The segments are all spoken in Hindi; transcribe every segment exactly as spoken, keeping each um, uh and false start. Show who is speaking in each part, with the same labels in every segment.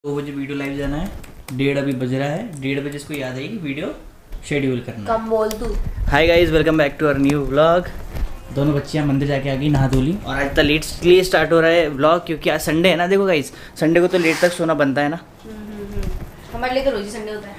Speaker 1: दो बजे वीडियो लाइव जाना है, डेढ़ अभी बज रहा है, डेढ़ बजे इसको याद आएगी वीडियो शेड्यूल करना।
Speaker 2: कम बोल तू।
Speaker 1: Hi guys, welcome back to our new vlog. दोनों बच्चियां मंदिर जाके आ गई नहा धो ली और आज तक लेट इसलिए स्टार्ट हो रहा है व्लॉग क्योंकि आज संडे है ना। देखो गाइस, संडे को तो लेट तक सोना बनता है ना।
Speaker 2: हमारे लिए तो रोज ही संडे होता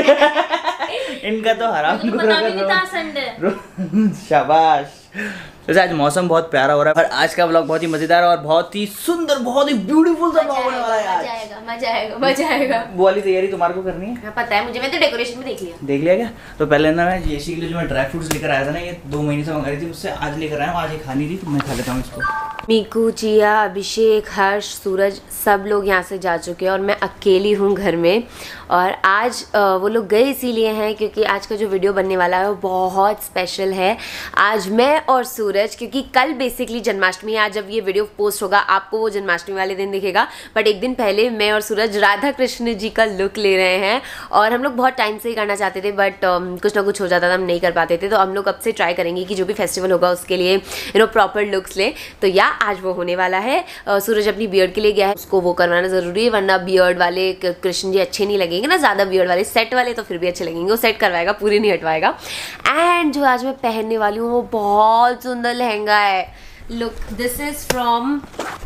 Speaker 2: है।
Speaker 1: इनका तो हराम
Speaker 2: तो पता भी नहीं था संडे।
Speaker 1: शाबाश। वैसे आज मौसम बहुत प्यारा हो रहा है और आज का व्लॉग बहुत ही मजेदार और बहुत ही सुंदर, बहुत ही ब्यूटीफुल सा व्लॉग होने वाला है आज।
Speaker 2: मजा आएगा, मजा आएगा, मजा आएगा।
Speaker 1: वो वाली तैयारी तुम्हारे को करनी है?
Speaker 2: पता है मुझे, मैं तो डेकोरेशन में देख लिया।
Speaker 1: देख लिया क्या? तो पहले ना मैं येशी के लिए जो मैं ड्राई फ्रूट्स लेकर आया था ना, ये दो महीने से मंगा रही थी मुझसे, आज लेकर आया हूँ। आज ये खानी थी तो मैं खा लेता हूँ इसको।
Speaker 2: मीकू, जिया, अभिषेक, हर्ष, सूरज सब लोग यहाँ से जा चुके हैं और मैं अकेली हूँ घर में। और आज वो लोग गए इसीलिए हैं क्योंकि आज का जो वीडियो बनने वाला है वो बहुत स्पेशल है। आज मैं और सूरज, क्योंकि कल बेसिकली जन्माष्टमी है, आज जब ये वीडियो पोस्ट होगा आपको वो जन्माष्टमी वाले दिन दिखेगा, बट एक दिन पहले मैं और सूरज राधा कृष्ण जी का लुक ले रहे हैं। और हम लोग बहुत टाइम से ही करना चाहते थे बट um, कुछ ना कुछ हो जाता था, हम नहीं कर पाते थे। तो हम लोग अब से ट्राई करेंगे कि जो भी फेस्टिवल होगा उसके लिए यू नो प्रॉपर लुक्स ले। तो या आज वो होने वाला है। uh, सूरज अपनी बियर्ड के लिए गया है, उसको वो करवाना जरूरी है वरना बियर्ड वाले कृष्ण जी अच्छे नहीं लगेंगे ना, ज़्यादा बियर्ड वाले। सेट वाले तो फिर भी अच्छे लगेंगे, वो सेट करवाएगा, पूरी नहीं हटवाएगा। एंड जो आज मैं पहनने वाली हूँ वो बहुत सुंदर लहंगा है। लुक, दिस इज फ्रॉम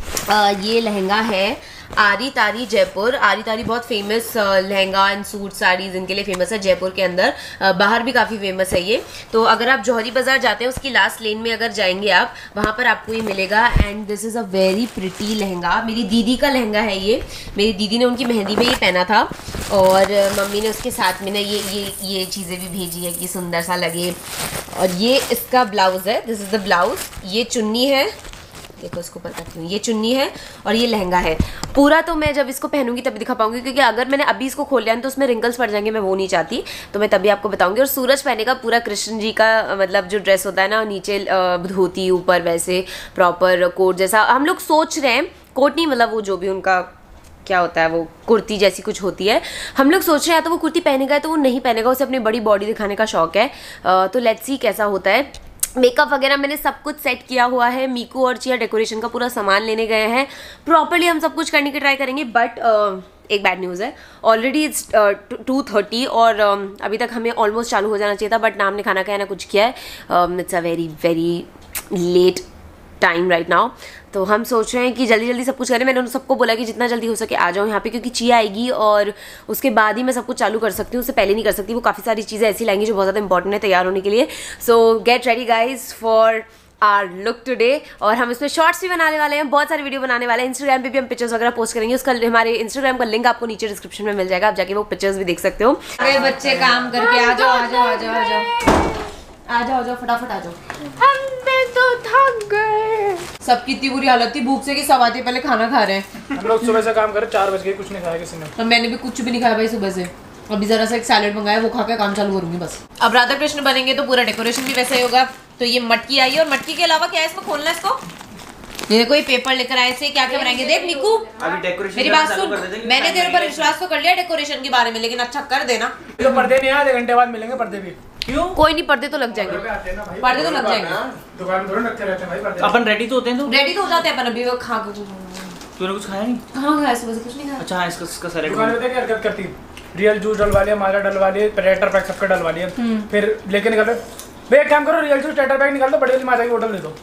Speaker 2: ये लहंगा है आरी तारी जयपुर। आरी तारी बहुत famous lehenga and suit saris इनके लिए फेमस है जयपुर के अंदर, uh, बाहर भी काफ़ी फेमस है ये। तो अगर आप जौहरी बाजार जाते हैं उसकी लास्ट लेन में अगर जाएंगे आप, वहाँ पर आपको ये मिलेगा। And this is a very pretty lehenga. मेरी दीदी का लहंगा है ये, मेरी दीदी ने उनकी मेहंदी में ये पहना था और मम्मी ने उसके साथ में ना ये ये ये चीज़ें भी भेजी है कि सुंदर सा लगे। और ये इसका ब्लाउज़ है, दिस इज़ द ब्लाउज़। ये चुन्नी है, देखो इसको ऊपर करती हूँ, ये चुन्नी है और ये लहंगा है। पूरा तो मैं जब इसको पहनूंगी तभी दिखा पाऊंगी क्योंकि अगर मैंने अभी इसको खोल लिया तो उसमें रिंकल्स पड़ जाएंगे, मैं वो नहीं चाहती, तो मैं तभी आपको बताऊंगी। और सूरज पहनेगा पूरा कृष्ण जी का मतलब जो ड्रेस होता है ना, नीचे धोती, ऊपर वैसे प्रॉपर कोट जैसा। हम लोग सोच रहे हैं, कोट नहीं मतलब वो जो भी उनका क्या होता है वो कुर्ती जैसी कुछ होती है, हम लोग सोच रहे हैं तो वो कुर्ती पहनेगा तो वो नहीं पहनेगा, उसे अपनी बड़ी बॉडी दिखाने का शौक है। तो लेट्स सी कैसा होता है। मेकअप वगैरह मैंने सब कुछ सेट किया हुआ है। मीकू और चिया डेकोरेशन का पूरा सामान लेने गए हैं। प्रॉपर्ली हम सब कुछ करने की ट्राई करेंगे बट uh, एक बैड न्यूज़ है, ऑलरेडी इट्स टू थर्टी और uh, अभी तक हमें ऑलमोस्ट चालू हो जाना चाहिए था बट ना हमने खाना खाया ना कुछ किया है। It's a very very late time right now. तो हम सोच रहे हैं कि जल्दी जल्दी सब कुछ करें। मैंने उन सबको बोला कि जितना जल्दी हो सके आ जाओ यहाँ पे क्योंकि चिया आएगी और उसके बाद ही मैं सब कुछ चालू कर सकती हूँ, उससे पहले नहीं कर सकती। वो काफ़ी सारी चीज़ें ऐसी लाएंगी जो बहुत ज़्यादा इंपॉर्टेंट है तैयार होने के लिए। So get ready guys for our look today. और हम इसमें शॉर्ट्स भी बनाने वाले हैं, बहुत सारे वीडियो बनाने वाले हैं। इंस्टाग्राम पे भी हम पिक्चर्स वगैरह पोस्ट करेंगे, उसका हमारे इंस्टाग्राम का लिंक आपको नीचे डिस्क्रिप्शन में मिल जाएगा, आप जाके वो पिक्चर्स भी देख सकते हो। अरे बच्चे काम करके आ जाओ आ जाओ आ जाओ आ जाओ आ जाओ आ जाओ फटाफट आ जाओ। हमने तो थक गए, सबकी इतनी बुरी हालत थी भूख से कि सब आते पहले खाना खा रहे हैं।
Speaker 3: हम लोग सुबह से काम कर रहे, चार बज गए, कुछ नहीं खाया किसी ने।
Speaker 2: तो मैंने भी कुछ भी नहीं खाया भाई सुबह से। अभी जरा सा एक सैलेड मंगाया, वो खा के काम चालू करूंगी बस। अब राधा कृष्ण बनेंगे तो पूरा डेकोरेशन भी वैसा ही होगा। तो ये मटकी आई है और मटकी के अलावा क्या है इसमें, खोलना इसको। ये कोई पेपर लेकर आए थे, क्या क्या बनाएंगे देख मीकू।
Speaker 1: अभी डेकोरेशन
Speaker 2: मेरी बात सुन, मैंने तेरे ऊपर विश्वास तो कर लिया डेकोरेशन के बारे में, लेकिन अच्छा कर देना।
Speaker 3: तो पर्दे नहीं, आधे घंटे बाद मिलेंगे पर्दे भी।
Speaker 1: क्यों?
Speaker 2: कोई नहीं, पर्दे तो लग जाएंगे, पर्दे तो लग जाएंगे।
Speaker 3: दुकान में थोड़ी रखे रहते हैं भाई पर्दे।
Speaker 1: अपन रेडी तो होते हैं, तो
Speaker 2: रेडी तो हो जाते हैं अपन। अभी वो खा के
Speaker 1: तूने कुछ खाया नहीं?
Speaker 2: कहाँ खाया सुबह से, कुछ नहीं खाया।
Speaker 1: अच्छा इसका इसका सैलेड
Speaker 3: दुकान में देखिए हरकत करती, रियल जूस डलवा लिया, माजा डलवा लिया, प्रेडेटर पैक सबका डलवा लिया, फिर लेके निकल भैया एक काम करो, रियल जूस स्टार्टर पैक निकाल दो, बड़ी वाली माजा की बोतल दे दो।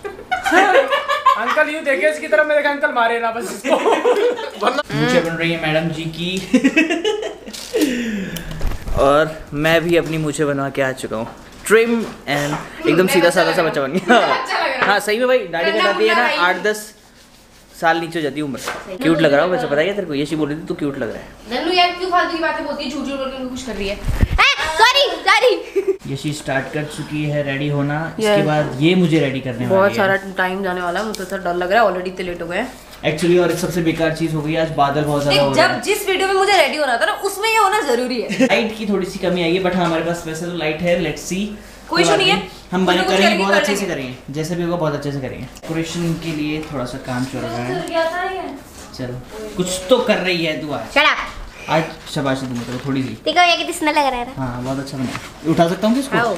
Speaker 3: अंकल यूं देखे इसकी तरफ, मैं देखा अंकल मारे ना बस इसको।
Speaker 1: मुझे बन रही है मैडम जी की और मैं भी अपनी मूछे बनवा के आ चुका हूँ, ट्रिम एंड एकदम सीधा साधा सा बच्चा बन गया। हाँ सही में भाई, दाढ़ी कटाती है ना आठ दस साल नीचे हो जाती है उम्र। क्यूट लग रहा हूँ वैसे, पता है तेरे को, ये बोल रही थी तू क्यूट लग रहा है।
Speaker 2: नन्नू यार क्यों फालतू की बातें बोलती है, झूठ झूठ बोल के खुश कर रही है। Sorry sorry.
Speaker 1: यशी स्टार्ट कर चुकी है रेडी होना, इसके बाद ये मुझे रेडी करने वाली है।
Speaker 2: बहुत सारा टाइम जाने वाला है, मुझे तो डर लग रहा है, ऑलरेडी इतने लेट हो गए हैं
Speaker 1: एक्चुअली। और सबसे बेकार चीज हो गई आज, बादल बहुत ज्यादा हो रहा है।
Speaker 2: जब जिस वीडियो में मुझे रेडी होना था ना उसमें ये होना जरूरी है।
Speaker 1: लाइट की थोड़ी सी कमी आई है बट हमारे पास वैसे तो लाइट है। लेट्स सी,
Speaker 2: कोई इशू नहीं है,
Speaker 1: हम बने करेंगे, बहुत अच्छे से करेंगे, जैसे भी होगा बहुत अच्छे से करेंगे। डेकोरेशन के लिए थोड़ा सा काम चल रहा है, चलो कुछ तो कर रही है तू आज। आज शाबाशी तुम तो थोड़ी सी
Speaker 2: देखो ये कितना सुंदर लग रहा है।
Speaker 1: हाँ बहुत अच्छा बना, उठा सकता हूँ इसको।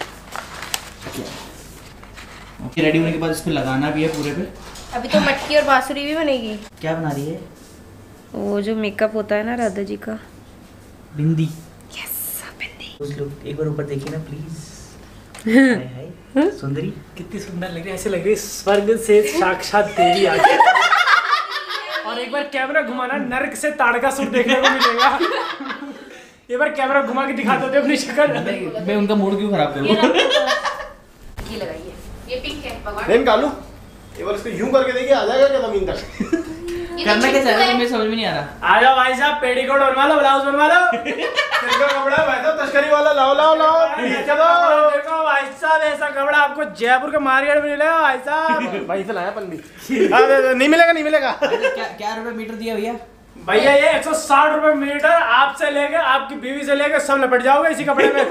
Speaker 1: ओके, रेडी होने के बाद इस पे लगाना भी है पूरे पे।
Speaker 2: अभी तो मटकी और बांसुरी भी बनेगी।
Speaker 1: क्या बना रही है?
Speaker 2: वो जो मेकअप होता है ना राधा जी का,
Speaker 1: बिंदी।
Speaker 2: यस बिंदी।
Speaker 1: उस लोग एक बार ऊपर देखिए ना प्लीज। हाय हाय सुंदरी,
Speaker 3: कितनी सुंदर लग रही है, ऐसे लग रही है स्वर्ग से साक्षात देवी आ गई। और एक बार कैमरा घुमाना, नर्क से ताड़कासुर देखने को मिलेगा। एक बार कैमरा घुमा के दिखा दो अपनी शक्ल।
Speaker 1: मैं उनका मूड क्यों खराब करूं?
Speaker 2: ये लगाइए, ये पिंक है भगवान।
Speaker 4: नहीं कालू, एक बार इसको यूं करके देखिए, आ जाएगा क्या जमीन तक?
Speaker 1: करना क्या चाह रहे हो मुझे समझ में नहीं आ रहा।
Speaker 3: आ जाओ भाई साहब, पेटीकोट बनवा लो, ब्लाउज बनवा लो।
Speaker 4: का कपड़ा भाई साहब तस्करी वाला, लाओ लाओ लाओ।
Speaker 3: चलो देखो भाई साहब, ऐसा कपड़ा आपको जयपुर के मार्केट में मिलेगा भाई साहब।
Speaker 4: भाई से लाया पन्नी। नहीं मिलेगा नहीं मिलेगा।
Speaker 1: क्या क्या रुपए मीटर दिया भैया?
Speaker 3: भैया ये एक सौ साठ रुपए मीटर, आपसे लेके आपकी बीवी से लेके सब लपट जाओगे इसी कपड़े में।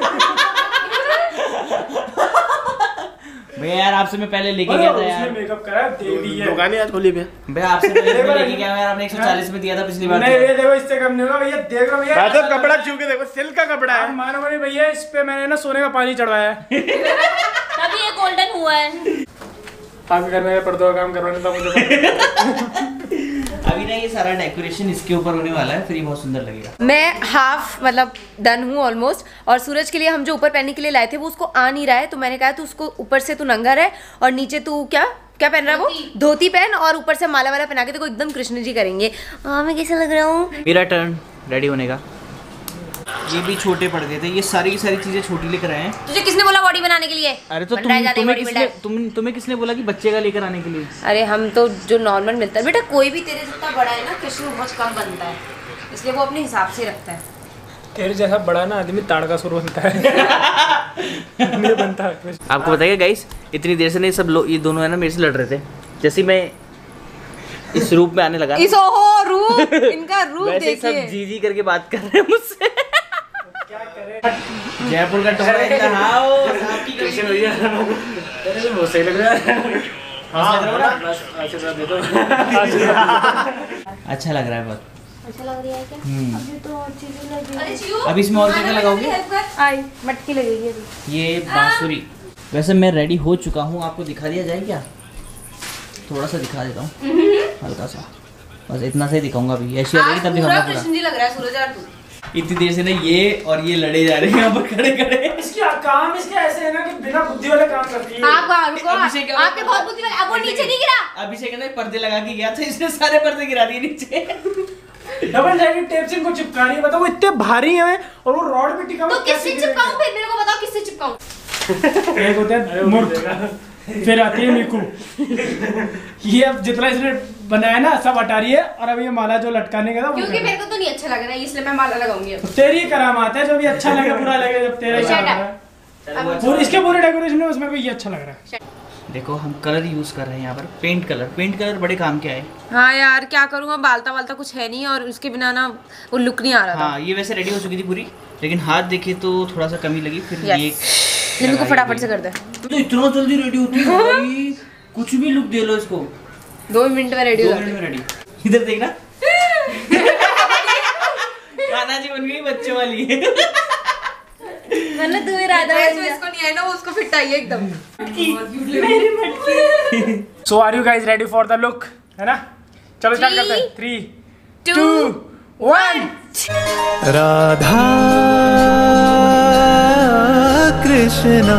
Speaker 1: भैया यार आपसे मैं पहले लेके गया था यार।
Speaker 3: मेकअप करा देवी है।
Speaker 4: दुकान आज खोली पे।
Speaker 1: भैया आपसे पहले मैं लेके गया यार, आपने एक सौ चालीस में दिया था पिछली बार।
Speaker 3: नहीं ये देखो, इससे कम नहीं होगा भैया। देख लो भैया,
Speaker 4: भाई साहब कपड़ा छू के देखो, सिल्क का कपड़ा है।
Speaker 3: मानो नहीं भैया, इस पे मैंने ना सोने का पानी चढ़वाया है।
Speaker 2: तभी ये गोल्डन हुआ है।
Speaker 3: आपके घर में पर्दों का काम करवाने था मुझे।
Speaker 1: अभी ना ये सारा डेकोरेशन इसके ऊपर होने वाला है, फिर ये बहुत सुंदर लगेगा।
Speaker 2: मैं हाफ मतलब डन हूँ ऑलमोस्ट। और सूरज के लिए हम जो ऊपर पहनने के लिए लाए थे वो उसको आ नहीं रहा है, तो मैंने कहा तू उसको ऊपर से तू नंगा रहे और नीचे तू क्या क्या पहन रहा है वो, धोती पहन और ऊपर से माला वाला पहना के देखो एकदम कृष्ण जी करेंगे। हाँ मैं कैसा लग रहा हूँ?
Speaker 1: मेरा टर्न रेडी होने का। ये भी छोटे पड़ गए थे, ये सारी की सारी चीजें छोटी लेकर आए हैं।
Speaker 2: तुझे किसने बोला बॉडी बनाने के लिए?
Speaker 1: अरे तो तुम, तुम्हें किसने तुम, तुम्हें किसने बोला कि बच्चे का लेकर आने के लिए?
Speaker 2: अरे हम तो जो नॉर्मल मिलता है बेटा, कोई भी तेरे जितना बड़ा है ना कृष्ण बहुत कम बनता है, इसलिए वो अपने हिसाब से रखता है।
Speaker 3: तेरे जैसा बड़ा ना आदमी ताड़कासुर बनता है। नहीं बनता है।
Speaker 1: आपको बताइए गाइस, इतनी देर से नहीं सब लोग ये दोनों है ना मेरे से लड़ रहे थे। जैसे मैं इस रूप में आने लगा,
Speaker 2: इस ओहो रूप, इनका रूप
Speaker 1: वैसे
Speaker 2: देखिए।
Speaker 1: सब जी जी करके बात कर रहे हैं मुझसे।
Speaker 3: क्या करें?
Speaker 1: जयपुर का टोरा इन द हाउस। आपकी
Speaker 3: कैसे भैया? तेरे तो बहुत सही लग रहा है। हाँ बस आशीर्वाद दे दो।
Speaker 1: अच्छा लग रहा है बहुत।
Speaker 2: अच्छा लग रहा है क्या?
Speaker 1: हम्म।
Speaker 2: अभी तो और चीजें लगी।
Speaker 1: अब इसमें और क्या क्या लगाओगे?
Speaker 2: आई मटकी लगेगी अभी।
Speaker 1: ये बांसुरी। वैसे मैं रेडी हो चुका हूँ, आपको दिखा दिया जाए क्या? थोड़ा सा दिखा देता हूँ, हल्का सा, बस इतना से दिखाऊंगा अभी। ऐसी लगेगी तब दिखाऊंगा पूरा।
Speaker 2: कृष्ण जी लग रहा है सूरज यार तू।
Speaker 1: इतनी देर से ना ये और ये लड़े जा रहे हैं यहाँ पर खड़े खड़े।
Speaker 3: इसकी काम इसके ऐसे है ना कि बिना बुद्धि वाले काम करती है।
Speaker 2: आप कहाँ रुको,
Speaker 1: अभिषेक
Speaker 2: आपके बहुत बुद्धि वाले, अब वो नीचे नहीं गिरा।
Speaker 1: अभिषेक ने पर्दे लगा के गया था, इसने सारे पर्दे गिरा दिए नीचे।
Speaker 3: डबल साइडेड टेप से इनको चिपका रही है, बताओ वो इतने भारी हैं और वो रॉड पे टिका हुआ
Speaker 2: तो किससे चिपकाऊं फिर? मेरे को बताओ किससे चिपकाऊं?
Speaker 3: एक होता है मूर्ख, फिर आती है मीकू। ये अब जितना इसने बनाया ना सब हटा रही है, और अब ये माला जो लटकाने का था
Speaker 2: क्योंकि मेरे को तो नहीं अच्छा लग रहा है, इसलिए मैं माला लगाऊंगी अब।
Speaker 3: तेरी करामात है, जो भी अच्छा लगे बुरा लगे, जब तेरा ही लग रहा है। पूरे इसके पूरे डेकोरेशन में उसमें को ये अच्छा लग रहा है।
Speaker 1: देखो हम कलर यूज कर रहे हैं यहाँ पर, पेंट कलर। पेंट कलर बड़े काम के आए।
Speaker 2: हाँ यार क्या करूँगा, बालता वालता कुछ है नहीं और उसके बिना ना वो लुक नहीं आ रहा था।
Speaker 1: हाँ ये वैसे रेडी हो चुकी थी पूरी, लेकिन हाथ देखे तो थोड़ा सा कमी लगी। फिर ये
Speaker 2: लिम्बू को फटाफट से कर दे।
Speaker 1: तो इतना जल्दी रेडी होती है भाई, कुछ भी लुक दे लो इसको।
Speaker 2: दो मिनट में रेडी हो
Speaker 1: दो मिनट में रेडी। इधर देखना। कान्हा जी बन गई बच्चों वाली।
Speaker 2: मैंने तुम्हें राधा इसको नहीं आई ना, वो उसको फिट आई है एकदम।
Speaker 3: So are you guys ready for the look, है ना? चलो स्टार्ट करते हैं। Three two one.
Speaker 5: Radha Krishna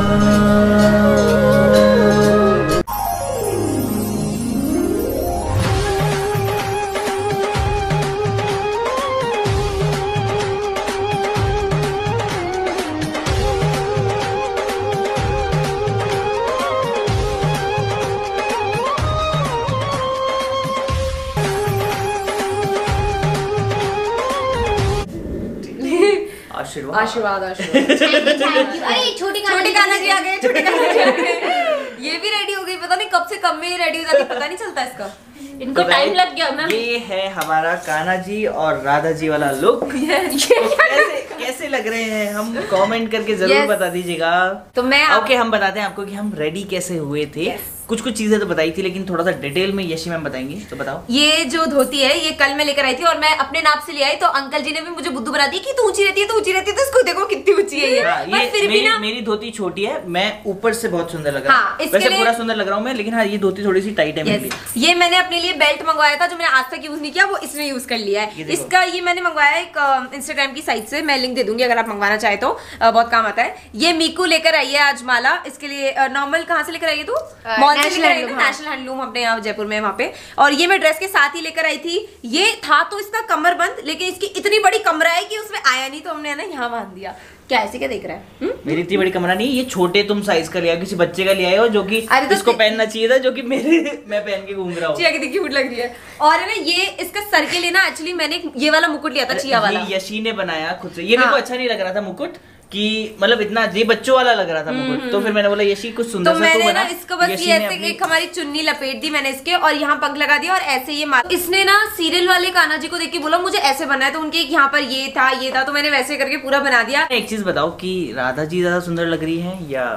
Speaker 1: आशीर्वाद
Speaker 2: आशीर्वाद आशीर्वाद। अरे छोटी छोटी कान्हा जी आ गए, छोटी कान्हा जी आ गए। ये भी रेडी हो गई, पता नहीं कब से कब में रेडी हो जाती, पता नहीं चलता इसका। इनको टाइम लग गया मैम।
Speaker 1: ये है हमारा कान्हा जी और राधा जी वाला लुक। तो कैसे कैसे लग रहे हैं हम कमेंट करके जरूर
Speaker 2: yes.
Speaker 1: बता दीजिएगा।
Speaker 2: तो मैं
Speaker 1: ओके okay, हम बताते हैं आपको कि हम रेडी कैसे हुए थे। yes. कुछ कुछ चीजें तो बताई थी, लेकिन थोड़ा सा डिटेल में यशी मैम बताएंगी, तो बताओ।
Speaker 2: ये जो धोती है ये कल मैं लेकर आई थी और मैं अपने नाप से ले आई, तो अंकल जी ने भी मुझे बुद्धू बना दी कि तू ऊंची रहती है, तू ऊंची रहती है, तो इसको देखो कितनी ऊंची है ये।
Speaker 1: हाँ, ये
Speaker 2: पर फिर
Speaker 1: मेरी,
Speaker 2: भी ना
Speaker 1: मेरी धोती छोटी है, मैं ऊपर से बहुत सुंदर लग रहा हूँ।
Speaker 2: हाँ, इसके
Speaker 1: वैसे
Speaker 2: लिए-
Speaker 1: पूरा सुंदर लग रहा हूँ मैं, लेकिन हाँ ये धोती थोड़ी सी टाइट है मेरे लिए।
Speaker 2: ये मैंने अपने लिए बेल्ट मंगवाया था जो मैंने आज तक यूज नहीं किया, वो इसने यूज कर लिया है। इसका ये मैंने मंगवाया एक इंस्टाग्राम की साइट से, मैं लिंक दे दूंगी अगर आप मंगवाना चाहे तो, अ, बहुत काम आता है। ये मीकू लेकर आई है आज माला, इसके लिए नॉर्मल कहाँ से लेकर आई है तू? मॉल से लेकर आई है, नेशनल हैंडलूम अपने यहाँ जयपुर में वहाँ पे। और ये मैं ड्रेस के साथ ही लेकर आई थी। ये था तो इसका कमर बंद, लेकिन इसकी इतनी बड़ी कमरा है कि उसमें आया नहीं, तो हमने ना यहाँ बांध दिया। क्या ऐसे क्या देख रहा है? हुँ?
Speaker 1: मेरी इतनी बड़ी कमरा नहीं है, ये छोटे तुम साइज का लिया, किसी बच्चे का लिया हो जो कि
Speaker 2: अरे तो
Speaker 1: इसको
Speaker 2: ते-
Speaker 1: पहनना चाहिए था, जो कि मेरे मैं पहन के घूम रहा हूँ।
Speaker 2: चिया कितनी क्यूट लग रही है। और है ना ये इसका सर के लिए ना एक्चुअली मैंने ये वाला मुकुट लिया था, चिया वाला।
Speaker 1: ये यशी ने बनाया खुद से, ये मेरे
Speaker 2: हाँ।
Speaker 1: को अच्छा नहीं लग रहा था मुकुट, कि मतलब इतना ये बच्चों वाला लग रहा था मुकुट, तो फिर मैंने बोला यशी कुछ सुंदर
Speaker 2: तो
Speaker 1: सा
Speaker 2: मैंने
Speaker 1: तू
Speaker 2: ना
Speaker 1: बना।
Speaker 2: इसको बस
Speaker 1: यशी
Speaker 2: ये
Speaker 1: ने
Speaker 2: ऐसे
Speaker 1: अपनी-
Speaker 2: एक हमारी चुन्नी लपेट दी मैंने इसके, और यहाँ पंख लगा दिया और ऐसे ये मार। इसने ना सीरियल वाले कान्हा जी को देख के बोला मुझे ऐसे बनना है, तो उनके यहाँ पर ये था ये था, तो मैंने वैसे करके पूरा बना दिया।
Speaker 1: एक चीज बताओ कि राधा जी ज्यादा सुंदर लग रही है या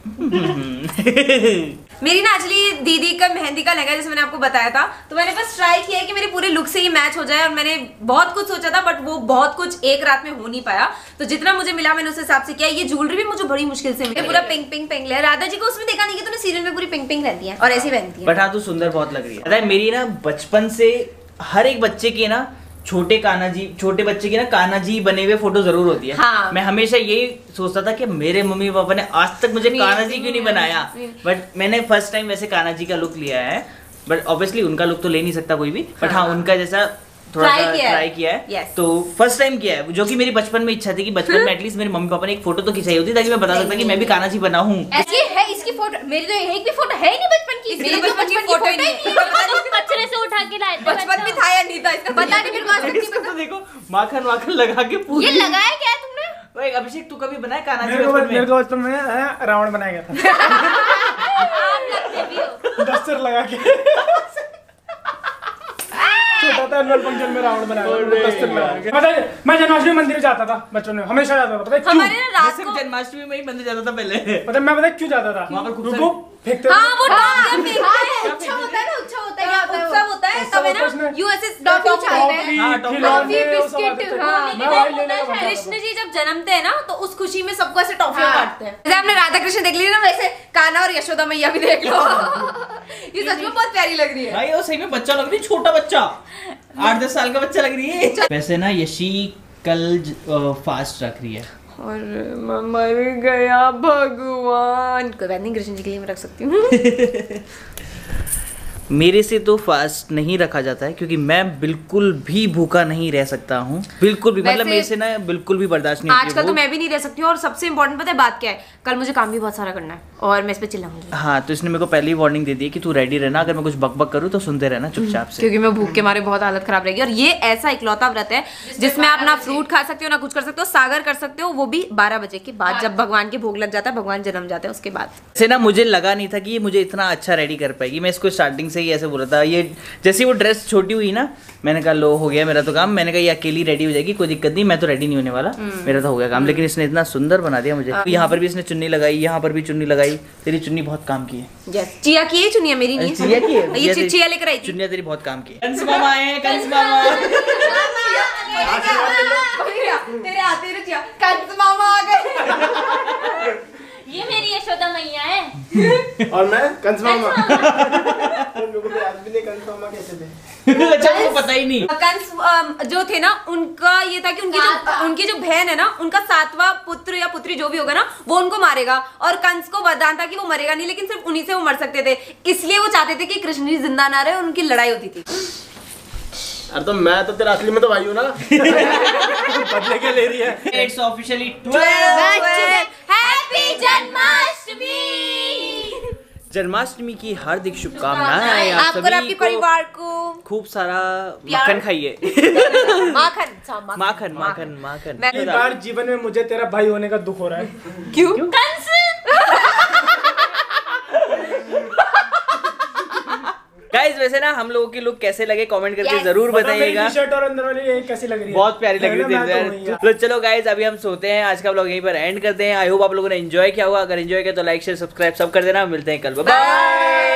Speaker 2: मेरी ना एक्चुअली दीदी का मेहंदी का लहंगा जैसे मैंने आपको बताया था, तो मैंने बस ट्राई किया है कि मेरे पूरे लुक से ही मैच हो जाए, और मैंने बहुत कुछ सोचा था बट वो बहुत कुछ एक रात में हो नहीं पाया, तो जितना मुझे मिला मैंने उस हिसाब से किया। ये ज्वेलरी भी मुझे बड़ी मुश्किल से मिली, पूरा पिंक पिंक पिंक लिया। राधा जी को उसमें देखा नहीं कि तूने सीरियल में पूरी पिंक पिंक रहती है और ऐसी पहनती है।
Speaker 1: बट हाँ तू सुंदर बहुत लग रही है। पता है मेरी ना बचपन से हर एक बच्चे की ना छोटे कान्हा जी, छोटे बच्चे की ना कान्हा जी बने हुए फोटो जरूर होती है।
Speaker 2: हाँ।
Speaker 1: मैं हमेशा यही सोचता था कि मेरे मम्मी पापा ने आज तक मुझे कान्हा जी क्यों नहीं बनाया, बट मैंने फर्स्ट टाइम वैसे कान्हा जी का लुक लिया है। बट ऑब्वियसली उनका लुक तो ले नहीं सकता कोई भी, बट हाँ उनका जैसा थोड़ा
Speaker 2: Try
Speaker 1: सा
Speaker 2: किया है।
Speaker 1: ट्राई किया है।
Speaker 2: Yes.
Speaker 1: तो फर्स्ट टाइम किया है, जो कि मेरी बचपन में इच्छा थी कि बचपन में एटलीस्ट मेरे मम्मी पापा ने एक फोटो तो खिंचाई होती ताकि मैं बता सकता कि मैं भी कान्हा जी बना हूँ।
Speaker 6: ऐसी है इसकी फोटो, मेरी तो एक भी फोटो है ही नहीं बचपन की।
Speaker 2: इसकी
Speaker 6: मेरी
Speaker 2: तो
Speaker 6: तो
Speaker 2: बचपन की
Speaker 6: बचपन की
Speaker 2: फोटो ही नहीं है।
Speaker 6: कचरे से उठा के लाए थे
Speaker 2: बचपन में था या नहीं था इसका
Speaker 6: पता नहीं, फिर कौन सा
Speaker 1: इसको तो देखो माखन वाखन लगा के
Speaker 6: ये
Speaker 1: पूरी।
Speaker 6: लगाया क्या है तुमने?
Speaker 1: ओए, अभिषेक तू कभी बनाया कान्हा जी
Speaker 3: मेरे को
Speaker 1: बचपन
Speaker 3: मेरे
Speaker 1: में?
Speaker 3: को बचपन में अ, रावण बनाया गया था
Speaker 6: आप लगते भी हो।
Speaker 3: डस्टर लगा के छोटा था एनुअल फंक्शन में रावण बनाया था, डस्टर लगा के। पता है मैं जन्माष्टमी मंदिर जाता था बचपन में, हमेशा जाता था। पता है क्यों?
Speaker 2: हमारे ना रात
Speaker 1: जैसे
Speaker 2: को
Speaker 1: जन्माष्टमी में ही मंदिर जाता था पहले।
Speaker 3: पता है मैं पता है क्यों जाता था?
Speaker 1: वहाँ पर खूब
Speaker 3: रुको फेंकते
Speaker 2: हाँ वो
Speaker 3: थे।
Speaker 2: टॉप पे
Speaker 6: हाँ,
Speaker 2: फेंकते हैं।
Speaker 6: उत्सव होता है ना, उत्सव होता है,
Speaker 2: हाँ,
Speaker 6: क्या होता है वो?
Speaker 2: उत्सव होता है
Speaker 3: उत्सव
Speaker 2: तब है
Speaker 3: होता है उसमें।
Speaker 2: ना यूएसएस
Speaker 6: टॉफी
Speaker 2: टॉप
Speaker 6: चल रहे हैं।
Speaker 1: हाँ, टॉफी,
Speaker 3: खिलौने,
Speaker 6: टॉफी,
Speaker 3: वो सब आते
Speaker 6: बिस्किट,
Speaker 3: थे।
Speaker 6: हाँ।
Speaker 3: मैं वही लेने का बनता था।
Speaker 2: कृष्ण जी जब जन्मते हैं ना तो उस खुशी में सबको ऐसे टॉफियां
Speaker 6: हाँ।
Speaker 2: काटते हैं। जैसे आपने राधा कृष्ण देख लिया ना, वैसे कान्हा और यशोदा मैया भी देख लो। ये सच में बहुत प्यारी लग रही है।
Speaker 1: भाई वो सही में बच्चा लग रही है, छोटा बच्चा, आठ दस साल का बच्चा लग रही है। वैसे ना यशी कल फास्ट रख रही है।
Speaker 2: और मैं मर गया भगवान। कोई बात नहीं, कृष्ण जी के लिए मैं रख सकती हूँ।
Speaker 1: मेरे से तो फास्ट नहीं रखा जाता है क्योंकि मैं बिल्कुल भी भूखा नहीं रह सकता हूँ, बिल्कुल भी। मतलब
Speaker 2: वैसे-
Speaker 1: मेरे से ना बिल्कुल भी बर्दाश्त नहीं होती
Speaker 2: आजकल
Speaker 1: है
Speaker 2: तो
Speaker 1: भूख।
Speaker 2: मैं भी नहीं रह सकती हूँ, और सबसे इम्पोर्टेंट पता है बात क्या है, कल मुझे काम भी बहुत सारा करना है और मैं इस पे चिल्लाऊंगी
Speaker 1: हाँ, तो इसने मेरे को पहले ही वार्निंग दे दी है कि तू रेडी रहना, अगर मैं कुछ बक बक करूँ तो सुनते रहना चुपचाप से।
Speaker 2: क्योंकि मैं भूख के मारे बहुत हालत खराब रहेगी। और ये ऐसा इकलौता व्रत है जिसमें आप ना फ्रूट खा सकते हो ना कुछ कर सकते हो, सागर कर सकते हो, वो भी बारह बजे के बाद जब भगवान के भोग लग जाता है, भगवान जन्म जाते हैं उसके बाद।
Speaker 1: से ना मुझे लगा नहीं था कि ये मुझे इतना अच्छा रेडी कर पाएगी। मैं इसको स्टार्टिंग से ही ऐसे बोला था, ये जैसे वो ड्रेस छोटी हुई ना, मैंने कहा लो हो गया मेरा तो काम। मैंने कहा ये अकेली रेडी हो जाएगी, कोई दिक्कत नहीं, मैं तो रेडी नहीं होने वाला, मेरा तो हो गया काम। लेकिन इसने इतना सुंदर बना दिया मुझे। यहाँ पर भी इसने चुन्नी लगाई, यहाँ पर भी चुन्नी लगाई। तेरी चुन्नी बहुत काम की है।
Speaker 2: यस, चिया की है चुनिया, मेरी नहीं
Speaker 1: चिया की है?
Speaker 2: ये चि- चिया लेकर आई थी।
Speaker 1: चुन्निया तेरी बहुत काम की है। कंस मामा आए हैं, कंस मामा।
Speaker 2: तेरे आते रहे चिया, कंस मामा आ गए।
Speaker 6: ये मेरी यशोदा मैया है।
Speaker 4: और मैं कंस मामा। मेरे को तो याद भी नहीं कंस मामा कैसे थे।
Speaker 1: अच्छा वो पता ही नहीं।
Speaker 2: कंस अम, जो थे ना, उनका ये था कि उनकी जो उनकी जो बहन है ना, उनका सातवां पुत्र या पुत्री जो भी होगा ना, वो उनको मारेगा। और कंस को वरदान था कि वो मरेगा नहीं, लेकिन सिर्फ उन्हीं से वो मर सकते थे, इसलिए वो चाहते थे कि कृष्ण जी जिंदा ना रहे, और उनकी लड़ाई होती थी।
Speaker 4: अरे तो मैं तो तेरा असली में तो भाई हूँ ना। बदले के ले रही है।
Speaker 1: It's officially
Speaker 6: happy Janmashtami.
Speaker 1: Janmashtami की हार्दिक शुभकामनाएं आप
Speaker 2: आपको और आपके
Speaker 1: सभी को।
Speaker 2: परिवार को
Speaker 1: खूब सारा
Speaker 2: प्यार।
Speaker 1: मक्खन खाइए।
Speaker 2: माखन सा,
Speaker 1: माखन माखन माखन
Speaker 2: मैं-
Speaker 3: पहली बार जीवन में मुझे तेरा भाई होने का दुख हो रहा है।
Speaker 2: क्यों?
Speaker 1: गाइस वैसे ना हम लोगों की लुक कैसे लगे कमेंट करके
Speaker 6: Yes.
Speaker 1: जरूर
Speaker 3: पता मेरी
Speaker 1: बताइएगा।
Speaker 3: टी-शर्ट और अंदर वाली ये कैसी लग रही है?
Speaker 1: बहुत प्यारी लग रही थी
Speaker 3: मैं तो
Speaker 1: यार।
Speaker 3: वही है।
Speaker 1: तो चलो गाइस अभी हम सोते हैं, आज का व्लॉग यहीं पर एंड करते हैं। आई होप आप लोगों ने एंजॉय किया होगा। अगर एंजॉय किया तो लाइक शेयर सब्सक्राइब सब कर देना। मिलते हैं कल, बाय।